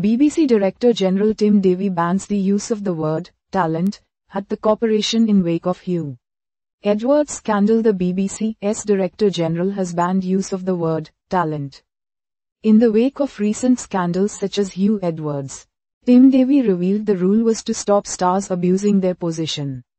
BBC Director General Tim Davie bans the use of the word talent at the corporation in wake of Huw Edwards scandal. The BBC's Director General has banned use of the word talent in the wake of recent scandals such as Huw Edwards. Tim Davie revealed the rule was to stop stars abusing their position.